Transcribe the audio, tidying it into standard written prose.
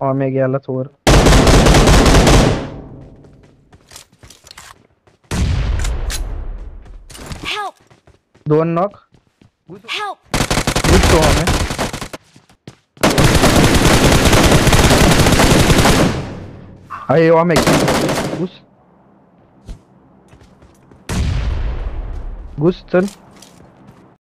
आम्ही गेलाच वर. Help! 2 नॉक. Help! घुसतो आम्ही. अरे आम्ही घुस. घुस चल.